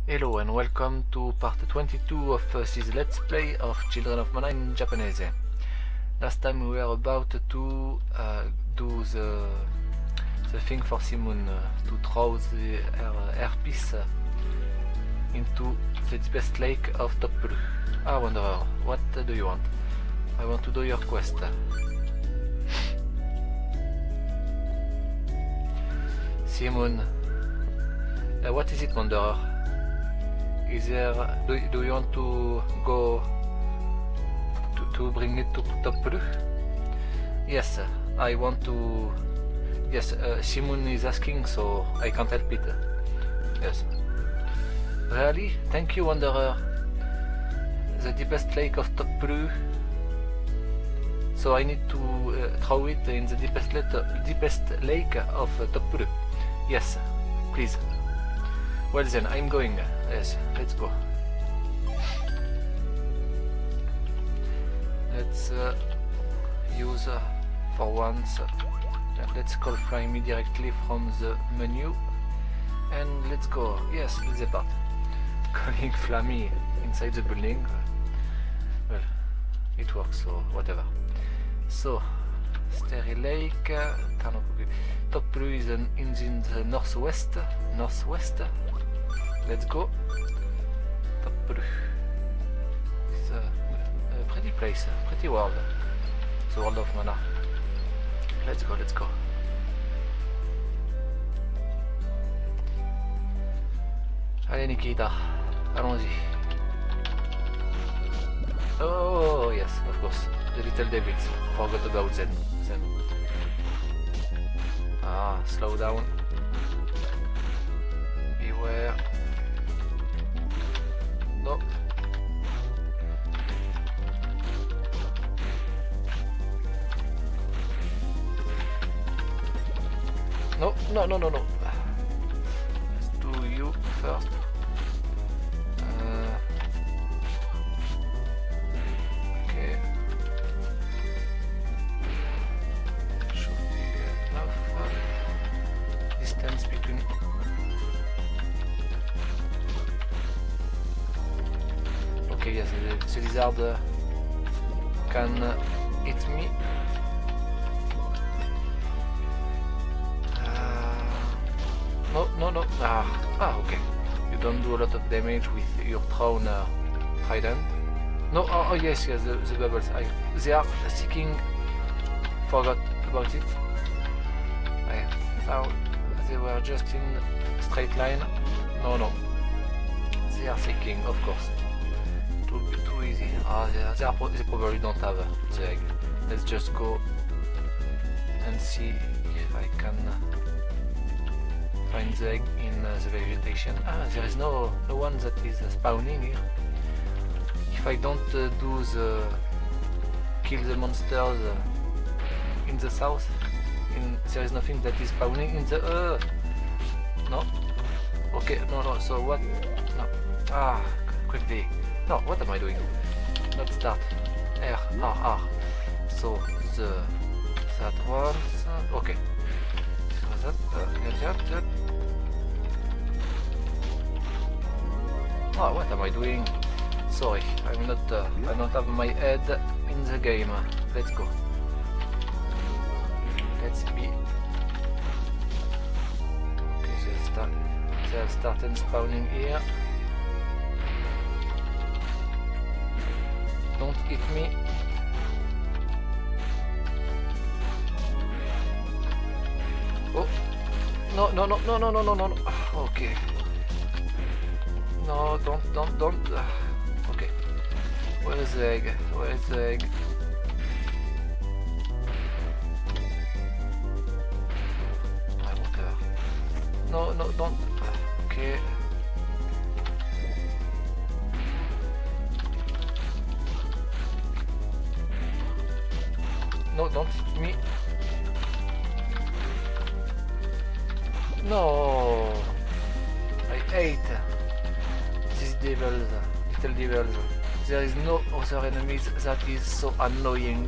Hello and welcome to part 22 of this Let's Play of Children of Mana in Japanese. Last time we were about to do the thing for Simon, to throw the air piece into the deepest lake of Toppulu. Ah, Wanderer, what do you want? I want to do your quest. Simon, what is it, Wanderer? Is there? Do you want to go to bring it to Toppulu? Yes, I want to. Yes, Simon is asking, so I can't help it. Yes. Really? Thank you, Wanderer. The deepest lake of Toppulu. So I need to throw it in the deepest lake of Toppulu. Yes, please. Well then, I'm going. Yes, let's go. Let's use for once. Let's call Fly Me directly from the menu, and let's go. Yes, this part. Calling Flammy inside the building. Well, it works, so whatever. So, Starry Lake, Toppulu is in the northwest. Let's go. Toppulu. It's a pretty place, pretty world. The world of Mana. Let's go, let's go. Allez Nikita, allons-y. Oh yes, of course. The little devils. Forgot about them. Ah, slow down. Beware. No. No. Let's do you first. Okay. Should be enough distance between. Okay, yes, the lizard can hit me. No. Okay. You don't do a lot of damage with your thrown trident. No, oh yes, the bubbles. They are sticking. Forgot about it. I thought they were just in straight line. No. They are sticking, of course. Too easy. They probably don't have the egg. Let's just go and see if I can find the egg in the vegetation. There is no one that is spawning here. If I don't kill the monsters in the south, there is nothing that is spawning in the no. Okay, no. So what? No. Quickly. No, what am I doing? Not start. R. So that one. Okay. So that. Oh, what am I doing? Sorry, I don't have my head in the game. Let's go. Let's be. Okay, they have started spawning here. Don't hit me. Oh no. Okay. No, don't. Okay. Where is the egg? Whatever. No, don't. Okay. No, don't hit me. No. I hate these devils, little devils. There is no other enemies that is so annoying.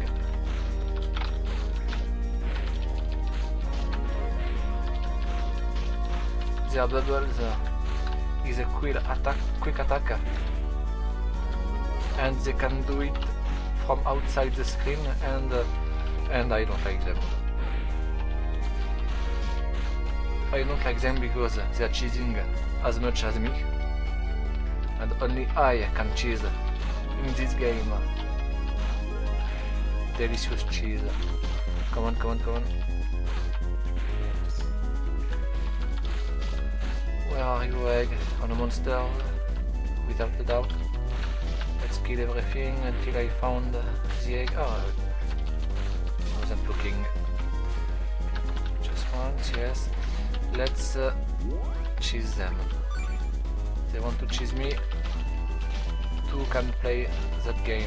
Their bubbles is a quick attack, and they can do it from outside the screen, and I don't like them. I don't like them because they are cheesing as much as me, and only I can cheese in this game. Delicious cheese. Come on, come on, come on. Where are you, egg? On a monster? Without a doubt. Let's kill everything until I found the egg. Oh, I wasn't looking. Just once, yes. Let's cheese them. They want to cheese me. Two can play that game.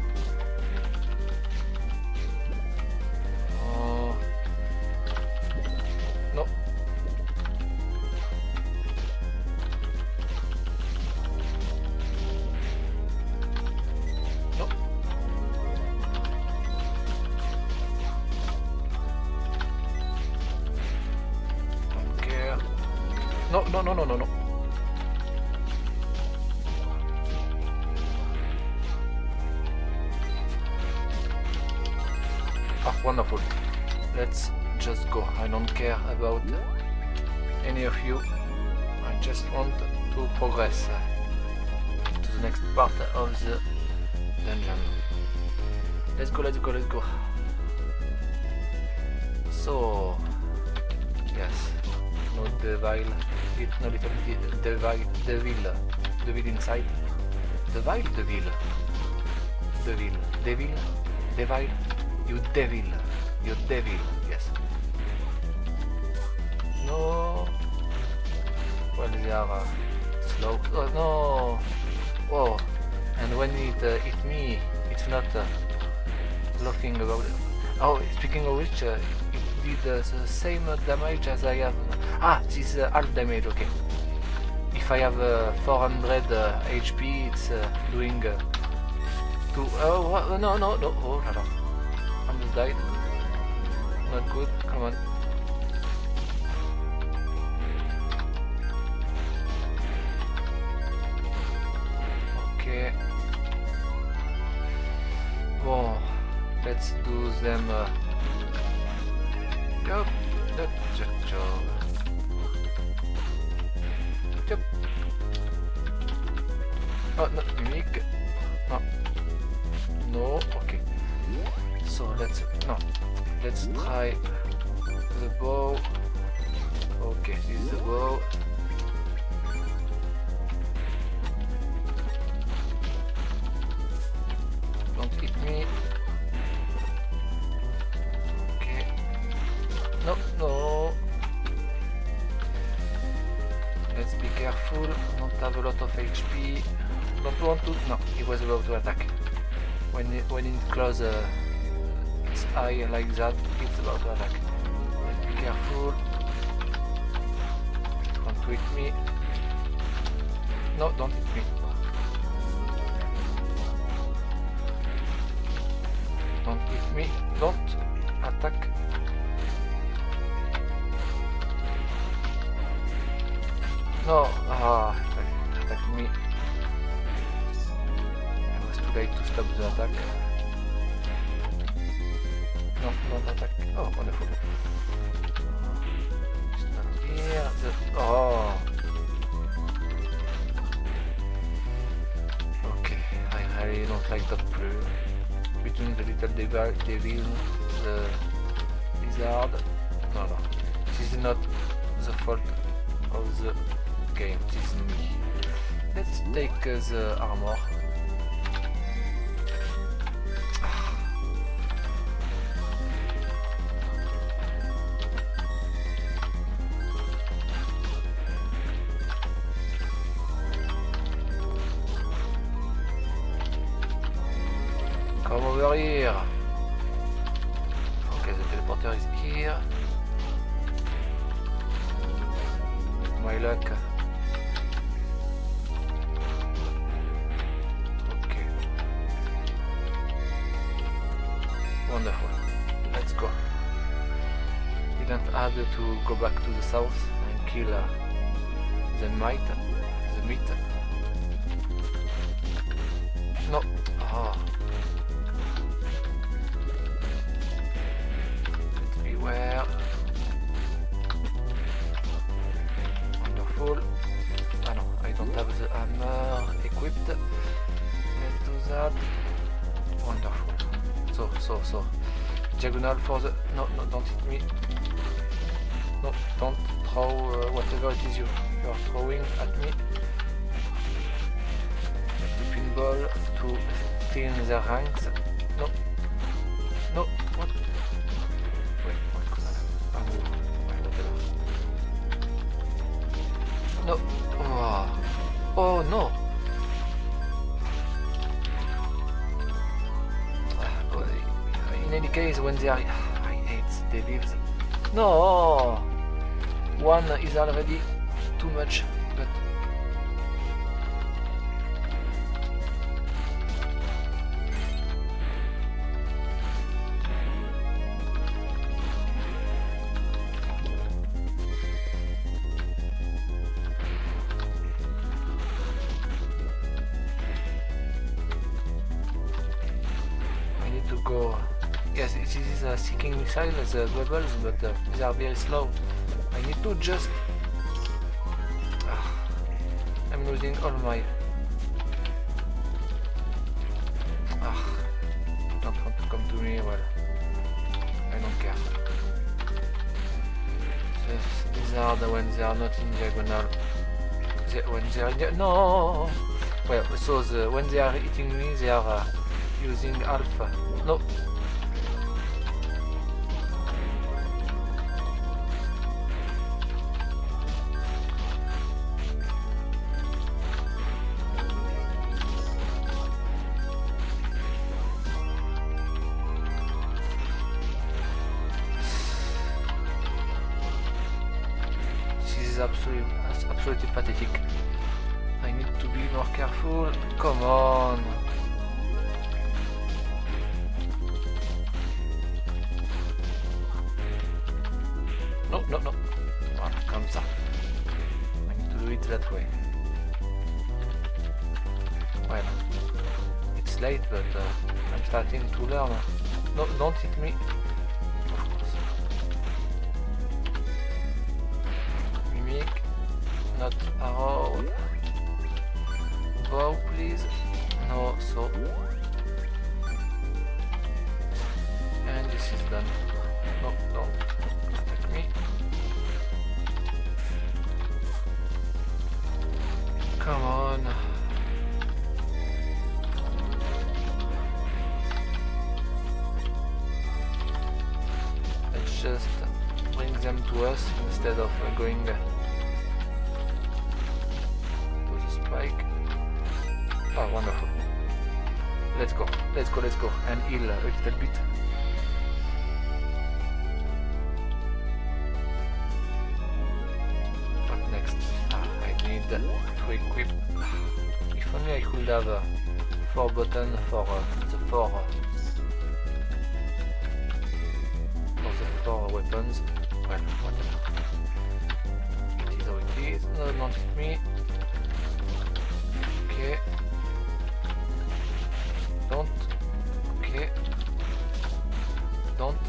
No. No. Don't care. No, no, no, no, no, no. Ah, wonderful. Let's just go. I don't care about any of you. I just want to progress to the next part of the dungeon. Let's go, let's go, let's go. So, yes, no devil, no little devil inside. Devil, you devil, yes. No. Well, they are slow. Oh no. Oh, and when it hit me, it's not laughing about it. Oh, speaking of which, it did the same damage as I have. Ah, this is half damage. Okay. If I have 400 HP, it's doing 2. Oh no, no, no. Oh la la. Almost died. Not good. Come on. Okay. Bon, let's do them. Yup. Yup. Yup. Oh no, unique. No. No. Okay. So let's try the bow. Okay, this is the bow. Don't hit me. Okay. No, no. Let's be careful. Don't have a lot of HP. Don't want to. No, he was about to attack. When it close its eye like that, it's about to attack. Let's be careful. Don't hit me. No, don't hit me. Don't hit me. Don't attack. No. Ah, attack me. I was too late to stop the attack. No, don't attack. Oh, wonderful. Stand here. Oh. Okay, I really don't like that play. Between the little devil, the lizard. No, no. This is not the fault of the game. This is me. Let's take the armor. Come over here. Okay, the teleporter is here. My luck. Okay. Wonderful. Let's go. Didn't have to go back to the south and kill the meat. No. Oh. Let's beware. Wonderful. Ah no, I don't have the hammer equipped. Let's do that. Wonderful. So. Diagonal for the... No, don't hit me. No, don't throw whatever it is you are throwing at me. The pinball to thin the ranks. No. What? Wait, what's going on? Whatever. No. Oh no. In any case, when they are... I hate the leaves. No! One is already too much, but... I need to go... Yes, this is a seeking missile, the bubbles, but they are very slow. I need to just... I'm losing all my... Don't want to come to me, well... I don't care. These are the ones that are not in diagonal. When they are in no! Well, so when they are hitting me, they are using alpha. No! Absolutely pathetic. I need to be more careful. Come on. No. Voilà, comme ça. I need to do it that way. Well, it's late, but I'm starting to learn. No, don't hit me. Not arrow. Bow, please. No, so. And this is done. No, don't attack me. Come on. Let's just bring them to us instead of going to the spike. Oh, wonderful. Let's go. And heal a little bit. What next? I need to equip. If only I could have 4 buttons for the 4 weapons. Well, whatever. It is how it is. No, don't hit me. Okay. Don't. Okay. Don't.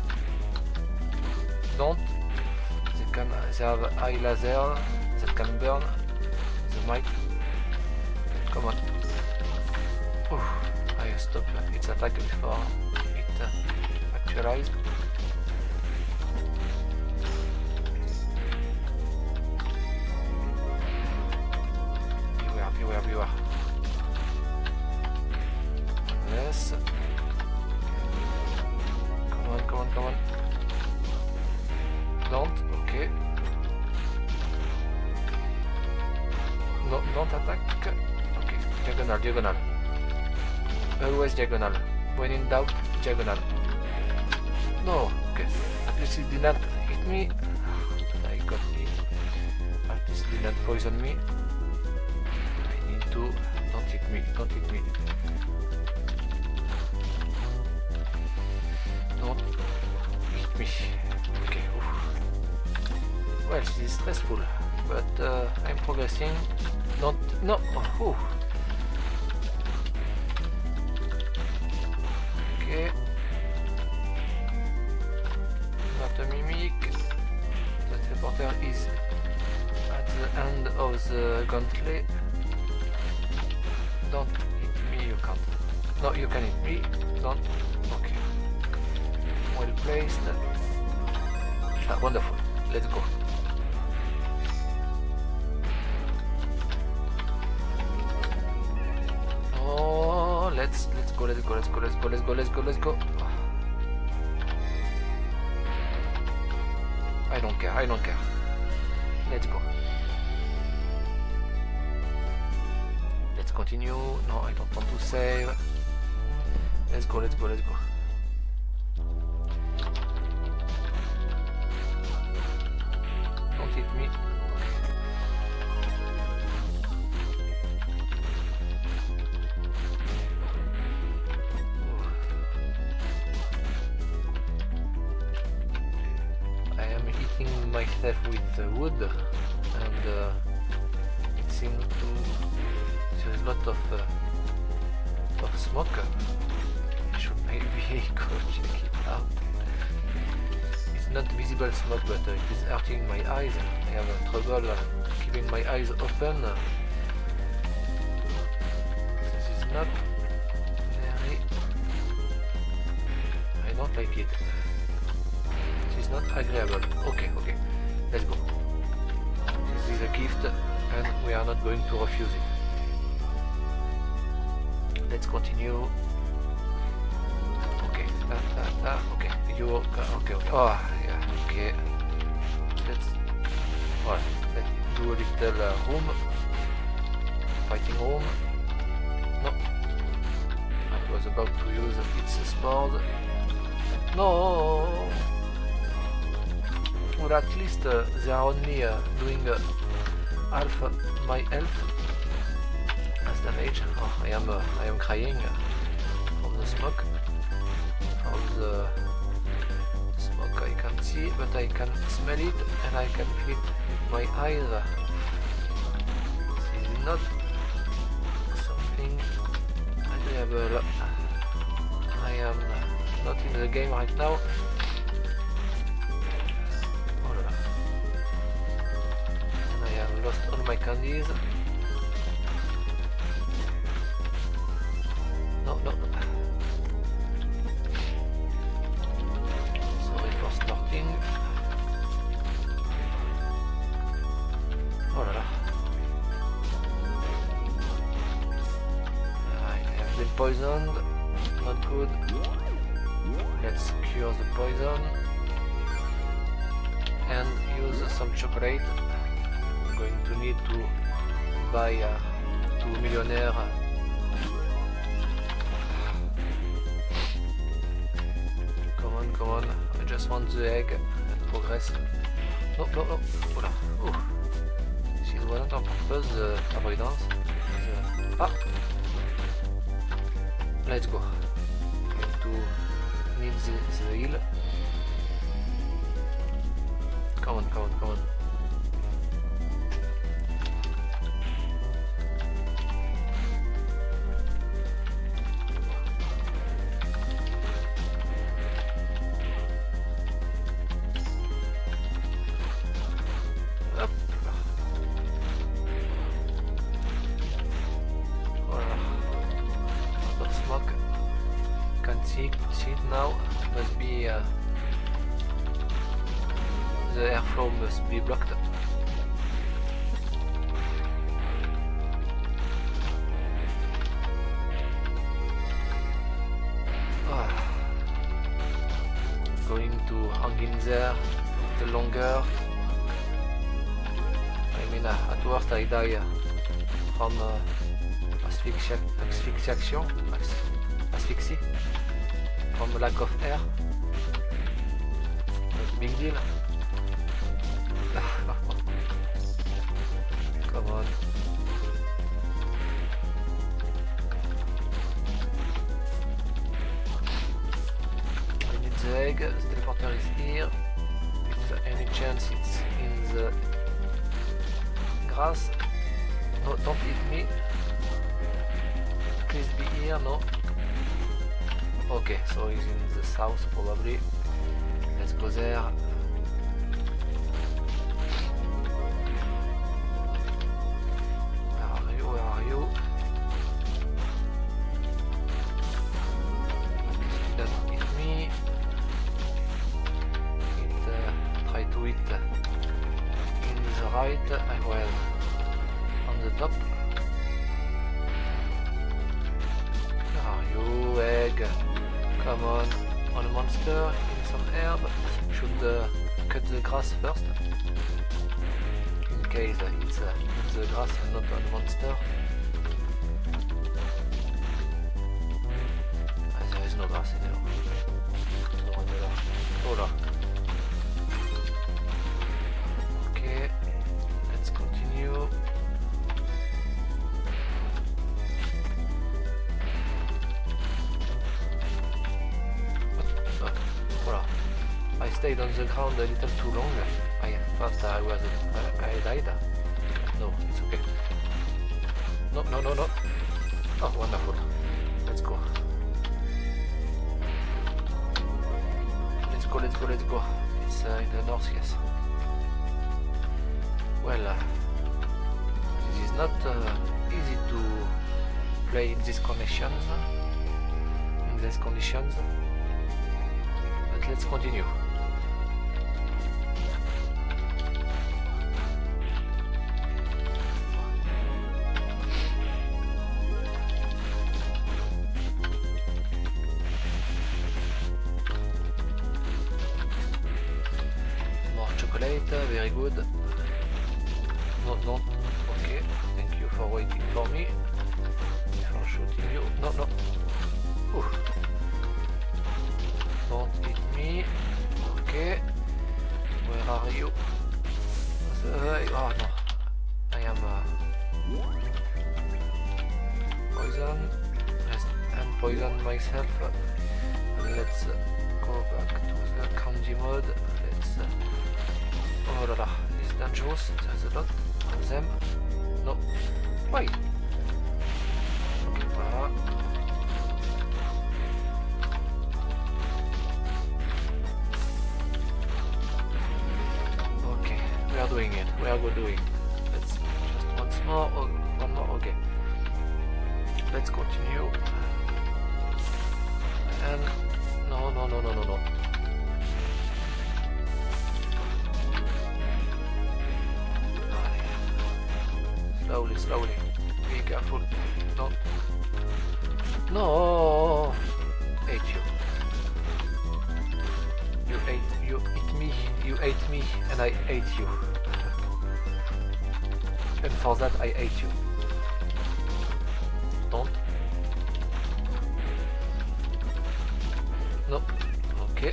They have high laser that can burn the mic. Come on. Oof, I stopped its attack before it actualized. Beware. Yes. Come on. Don't. Okay. No, don't attack. Okay. Diagonal. Always diagonal. When in doubt, diagonal. No. Okay. At least it did not hit me. I got hit. At least it did not poison me. Don't hit me. Don't hit me. Okay. Oof. Well, this is stressful, but I'm progressing. Don't, no, oh. Okay. Not a mimic. The teleporter is at the end of the gauntlet. Don't hit me, you can't. No, you can hit me. Don't. Okay. Well placed. Ah, wonderful. Let's go. Oh, let's go. Let's go. I don't care. Let's go. Let's continue. No, I don't want to save. Let's go. Don't hit me. I am hitting myself with wood, and it seems to. There's a lot of smoke. I should maybe go check it out. It's not visible smoke, but it is hurting my eyes. I have trouble keeping my eyes open. This is not very. I don't like it. This is not agreeable. Okay, let's go. This is a gift, and we are not going to refuse it. Let's continue. Okay, okay, okay. Oh, yeah, okay. Let's do a little room. Fighting room. No. I was about to use its spores. No. Well, at least they are only doing half my health. Damage. Oh, I am crying from the smoke. From the smoke I can't see, but I can smell it, and I can feel it with my eyes. This is not something agreeable. I am not in the game right now. Oh la la. And I have lost all my candies. No. Sorry for starting. Oh la la. I have been poisoned. Not good. Let's cure the poison and use some chocolate. I'm going to need to buy 2 millionaire. Come on, I just want the egg and progress. No. Oula. Oh. She wasn't on purpose, avoidance. Ah! Let's go. Going to need the heal. Come on. See it now. Must be the airflow must be blocked. Going to hang in there a little longer. I mean, at worst I die from asphyxie. From lack of air. Not a big deal. Come on. I need the egg. The teleporter is here. If any chance it's in the grass. No, don't hit me. Please be here, no. Okay, so he's in the south probably. Let's go there. Where are you? Where are you? Don't hit me. Try to hit in the right. I will on the top. Where are you, egg? Come on a monster, in some herb. Should cut the grass first, in case it's in the grass and not on the monster. There is no grass anymore. Oh là. Okay, let's continue. I stayed on the ground a little too long. I thought I died. No, it's okay. No. Oh, wonderful. Let's go. Let's go. It's in the north, yes. Well, it is not easy to play in these conditions. But let's continue. Very good. No. Okay. Thank you for waiting for me. For shooting you. No. Ooh. Don't hit me. Okay. Where are you? Oh no. I am poison. I'm poisoned myself. Let's go back to the candy mode. Let's. Oh la la, it's dangerous. There's a lot of them. No. Why? Okay, voilà. Okay, we are doing it. Let's just once more. Oh, one more. Okay. Let's continue. And no. Slowly. Be careful. No. Ate you. You ate me, and I ate you. And for that I ate you. Don't. No. Okay.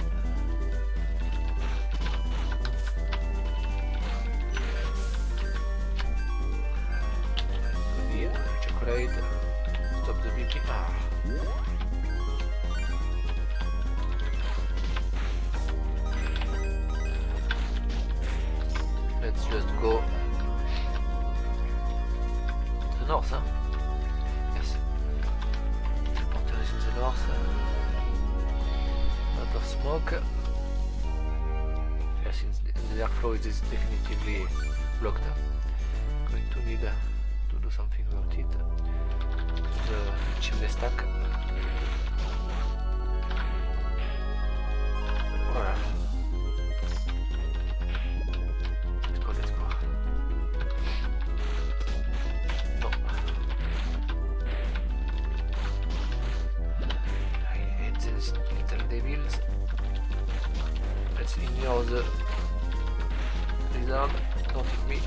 Stop the BP. Let's just go to the north, huh? Yes. Teleporter is in the north. A lot of smoke. Yes, the airflow is definitively blocked. Going to need to do something about it. The chimney stack. Alright. Let's go. No. I hate these little devils. Let's ignore the lizard. Don't hit me.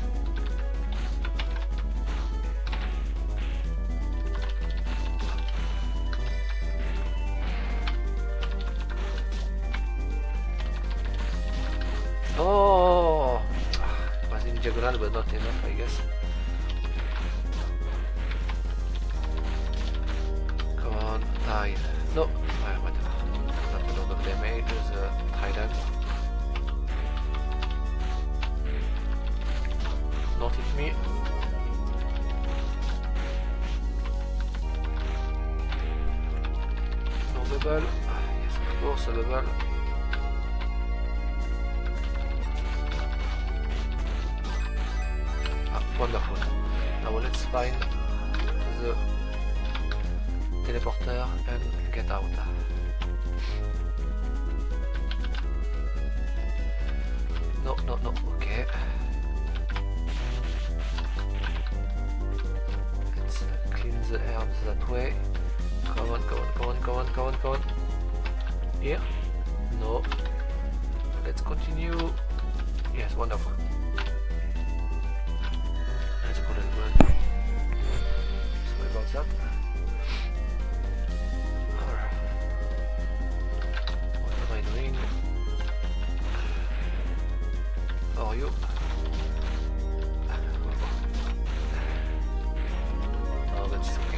Oh, it was in diagonal, but not enough, I guess. Come on, die. No, whatever. Not a lot of damage. The trident. Don't hit me. bubble. Yes, of course, a bubble. Ah, wonderful. Now let's find the teleporter and get out. No, no, no, okay. Let's clean the herbs that way. Come on, come on, come on, come on, come on, come on. Here? No. Let's continue. Yes, wonderful. Let's put it well. Sorry about that. Alright. What am I doing? How are you? Oh, that's okay.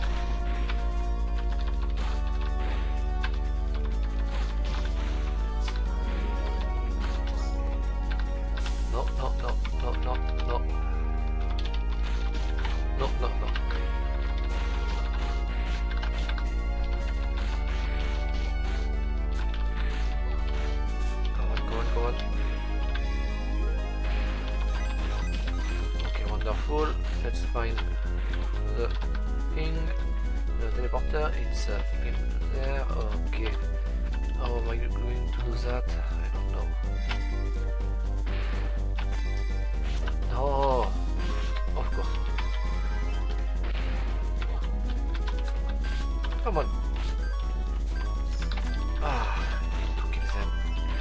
No, no, no, no, no, no. No, no, no. Come on, come on, come on. Okay, wonderful. Let's find the thing. The teleporter, it's in there. Okay. How am I going to do that? I don't know. No, of course. Come on. Ah, I need to kill them.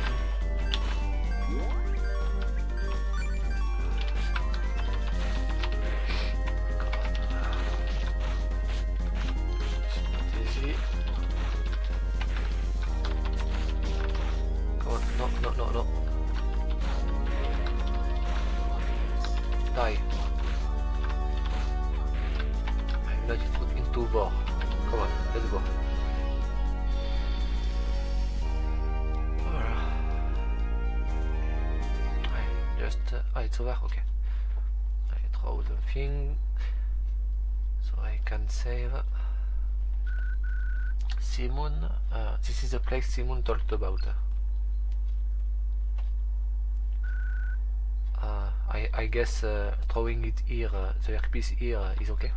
It's not easy. Come on, no, no, no, no. Die. I'm not put into war. Come on, let's go. Alright. I just it's over, okay. I throw the thing so I can save. Simon, this is the place Simon talked about. I guess throwing it here, the airpiece here is okay.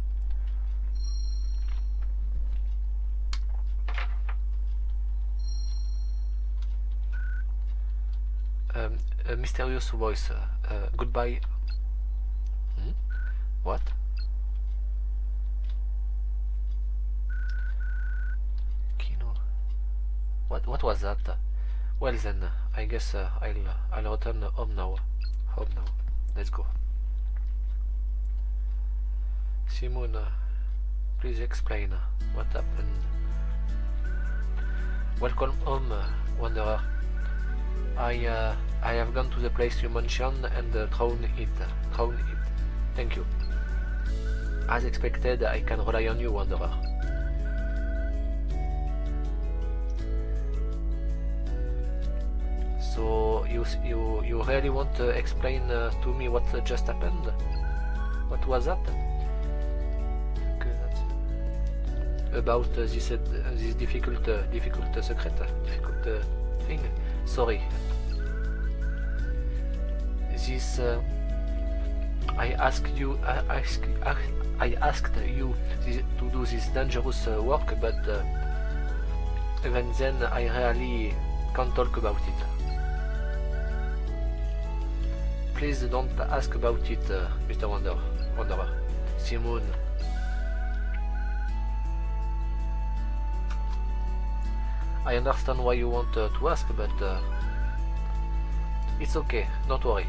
A mysterious voice. Goodbye. What? Kino. What was that? Well then, I guess I'll return home now. Home now. Let's go. Simon, please explain what happened. Welcome home, Wanderer. I have gone to the place you mentioned and thrown it. Thank you. As expected, I can rely on you, Wanderer. So you really want to explain to me what just happened? What was that? Okay, that's about this difficult secret, difficult thing. Sorry. This I asked you to do this dangerous work, but even then I really can't talk about it. Please don't ask about it, Mr. Wanderer. Simon. I understand why you want to ask, but it's okay, don't worry.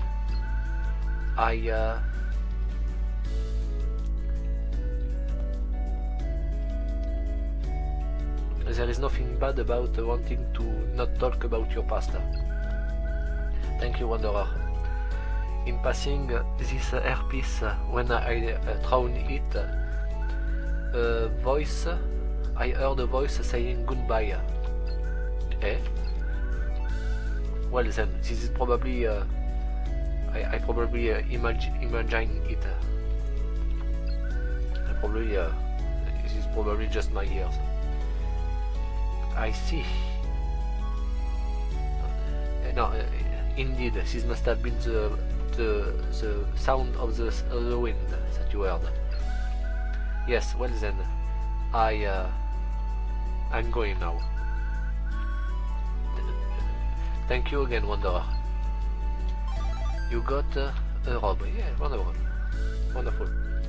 There is nothing bad about wanting to not talk about your past. Thank you, Wanderer. In passing, this airpiece, when I thrown it, I heard a voice saying goodbye. Eh? Well then, this is probably I probably imagine it. This is probably just my ears. I see. No, indeed, this must have been the sound of the wind that you heard. Yes, well then, I'm going now. Thank you again, Wanderer. You got a robe. Yeah, wonderful. Wonderful.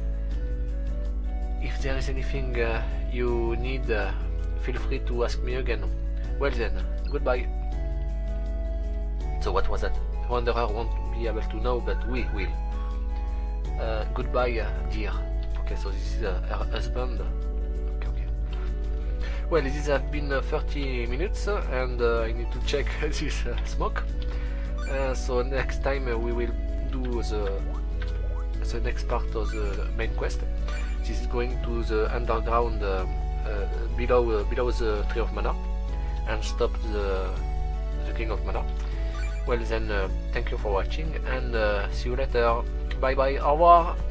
If there is anything you need, feel free to ask me again. Well then, goodbye. So what was that? Wanderer won't be able to know, but we will. Goodbye, dear. Okay, so this is her husband. Okay. Well, this has been 30 minutes, and I need to check this smoke. So next time we will do the next part of the main quest. This is going to the underground below the Tree of Mana and stop the King of Mana. Well then, thank you for watching and see you later. Bye bye, au revoir.